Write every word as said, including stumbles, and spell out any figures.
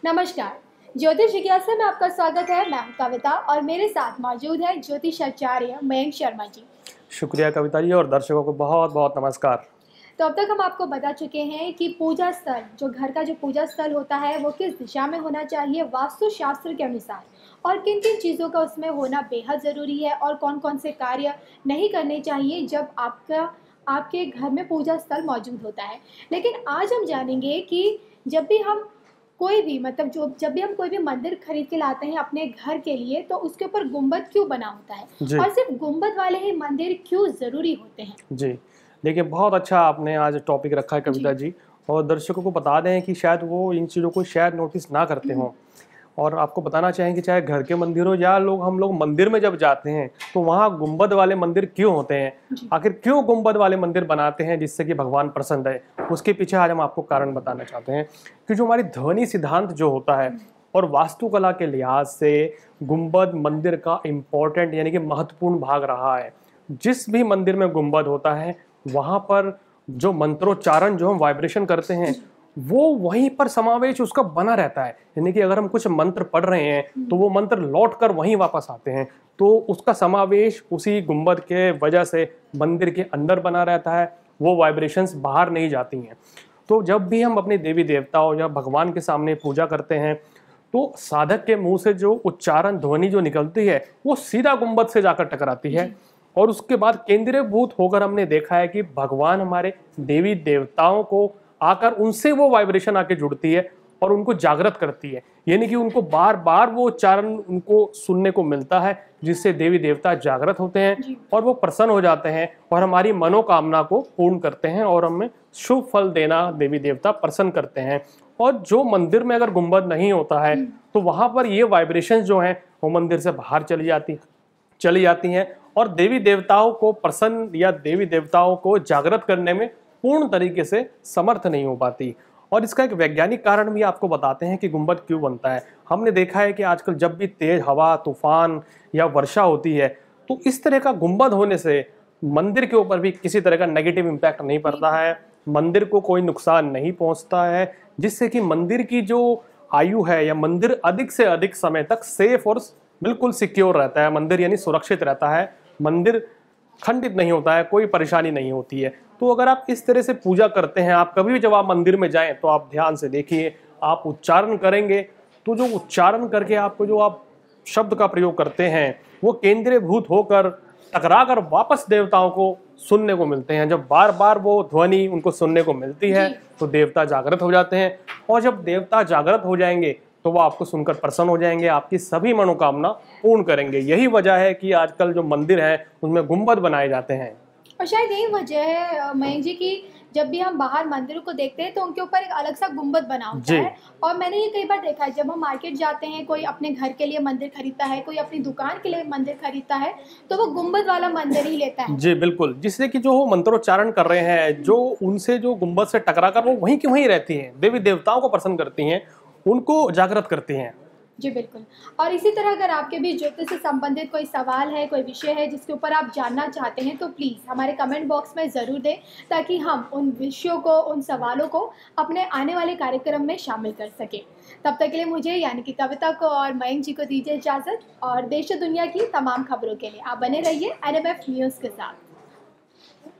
नमस्कार। ज्योतिष जिज्ञासा में आपका स्वागत है। मैं हूं कविता और मेरे साथ मौजूद है ज्योतिष आचार्य मयंक शर्मा जी। शुक्रिया कविता जी और दर्शकों को बहुत बहुत नमस्कार। तो अब तक हम आपको बता चुके हैं कि पूजा स्थल, जो घर का जो पूजा स्थल होता है वो किस दिशा में होना चाहिए वास्तु शास्त्र के अनुसार, और किन किन चीज़ों का उसमें होना बेहद ज़रूरी है, और कौन कौन से कार्य नहीं करने चाहिए जब आपका आपके घर में पूजा स्थल मौजूद होता है। लेकिन आज हम जानेंगे कि जब भी हम कोई भी मतलब जो जब भी हम कोई भी मंदिर खरीद के लाते हैं अपने घर के लिए, तो उसके ऊपर गुंबद क्यों बना होता है जी और सिर्फ गुंबद वाले ही मंदिर क्यों ज़रूरी होते हैं। जी देखिए, बहुत अच्छा आपने आज टॉपिक रखा है कविता जी जी। और दर्शकों को बता दें कि शायद वो इन चीज़ों को शायद नोटिस ना करते हों। और आपको बताना चाहेंगे चाहे घर के मंदिर हो या लोग हम लोग मंदिर में जब जाते हैं तो वहाँ गुंबद वाले मंदिर क्यों होते हैं, जी आखिर क्यों गुंबद वाले मंदिर बनाते हैं जिससे कि भगवान प्रसन्न रहे, उसके पीछे आज हम आपको कारण बताना चाहते हैं। कि जो हमारी ध्वनि सिद्धांत जो होता है और वास्तुकला के लिहाज से गुंबद मंदिर का इम्पोर्टेंट यानी कि महत्वपूर्ण भाग रहा है। जिस भी मंदिर में गुंबद होता है वहाँ पर जो मंत्रोच्चारण जो हम वाइब्रेशन करते हैं वो वहीं पर समावेश उसका बना रहता है। यानी कि अगर हम कुछ मंत्र पढ़ रहे हैं तो वो मंत्र लौट कर वहीं वापस आते हैं, तो उसका समावेश उसी गुंबद के वजह से मंदिर के अंदर बना रहता है, वो वाइब्रेशंस बाहर नहीं जाती हैं। तो जब भी हम अपने देवी देवताओं या भगवान के सामने पूजा करते हैं तो साधक के मुंह से जो उच्चारण ध्वनि जो निकलती है वो सीधा गुंबद से जाकर टकराती है। और उसके बाद केंद्रीभूत होकर हमने देखा है कि भगवान हमारे देवी देवताओं को आकर उनसे वो वाइब्रेशन आके जुड़ती है और उनको जागृत करती है। यानी कि उनको बार बार वो उच्चारण उनको सुनने को मिलता है जिससे देवी देवता जागृत होते हैं और वो प्रसन्न हो जाते हैं और हमारी मनोकामना को पूर्ण करते हैं और हमें शुभ फल देना देवी देवता प्रसन्न करते हैं। और जो मंदिर में अगर गुंबद नहीं होता है तो वहाँ पर ये वाइब्रेशन जो हैं वो मंदिर से बाहर चली जाती चली जाती हैं और देवी देवताओं को प्रसन्न या देवी देवताओं को जागृत करने में पूर्ण तरीके से समर्थ नहीं हो पाती। और इसका एक वैज्ञानिक कारण भी आपको बताते हैं कि गुंबद क्यों बनता है। हमने देखा है कि आजकल जब भी तेज हवा, तूफान या वर्षा होती है तो इस तरह का गुंबद होने से मंदिर के ऊपर भी किसी तरह का नेगेटिव इम्पैक्ट नहीं पड़ता है, मंदिर को कोई नुकसान नहीं पहुंचता है, जिससे कि मंदिर की जो आयु है या मंदिर अधिक से अधिक समय तक सेफ और बिल्कुल सिक्योर रहता है। मंदिर यानी सुरक्षित रहता है, मंदिर खंडित नहीं होता है, कोई परेशानी नहीं होती है। तो अगर आप इस तरह से पूजा करते हैं, आप कभी भी जब आप मंदिर में जाएं तो आप ध्यान से देखिए, आप उच्चारण करेंगे तो जो उच्चारण करके आपको जो आप शब्द का प्रयोग करते हैं वो केंद्रीभूत होकर टकरा कर वापस देवताओं को सुनने को मिलते हैं। जब बार बार वो ध्वनि उनको सुनने को मिलती है तो देवता जागृत हो जाते हैं और जब देवता जागृत हो जाएंगे तो वो आपको सुनकर प्रसन्न हो जाएंगे, आपकी सभी मनोकामना पूर्ण करेंगे। यही वजह है कि आजकल जो मंदिर है उनमें गुंबद बनाए जाते हैं। और शायद यही वजह है मयंक जी कि जब भी हम बाहर मंदिरों को देखते हैं तो उनके ऊपर एक अलग सा गुंबद बना होता है। और मैंने ये कई बार देखा है, जब हम मार्केट जाते हैं, कोई अपने घर के लिए मंदिर खरीदता है, कोई अपनी दुकान के लिए मंदिर खरीदता है, तो वो गुंबद वाला मंदिर ही लेता है। जी बिल्कुल, जिससे कि जो वो मंत्रोच्चारण कर रहे हैं, जो उनसे जो गुंबद से टकरा कर वो वहीं की वहीं रहती हैं, देवी देवताओं को प्रसन्न करती हैं, उनको जागृत करती हैं। जी बिल्कुल। और इसी तरह अगर आपके भी ज्योतिष से संबंधित कोई सवाल है, कोई विषय है जिसके ऊपर आप जानना चाहते हैं, तो प्लीज़ हमारे कमेंट बॉक्स में ज़रूर दें ताकि हम उन विषयों को, उन सवालों को अपने आने वाले कार्यक्रम में शामिल कर सकें। तब तक के लिए मुझे यानी कि कविता को और मयंक जी को दीजिए इजाज़त, और देश और दुनिया की तमाम खबरों के लिए आप बने रहिए एन एम एफ न्यूज़ के साथ।